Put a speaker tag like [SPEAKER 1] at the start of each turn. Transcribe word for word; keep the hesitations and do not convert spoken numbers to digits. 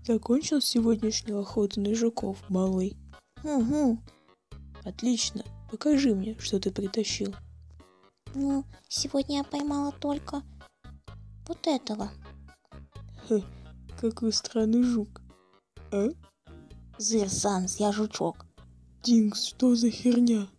[SPEAKER 1] Закончил сегодняшнюю охоту на жуков, малый?
[SPEAKER 2] Угу.
[SPEAKER 1] Отлично. Покажи мне, что ты притащил.
[SPEAKER 2] Ну, сегодня я поймала только вот этого.
[SPEAKER 1] Хе, какой странный жук. А?
[SPEAKER 2] Зырсанс, я жучок.
[SPEAKER 1] Динкс, что за херня?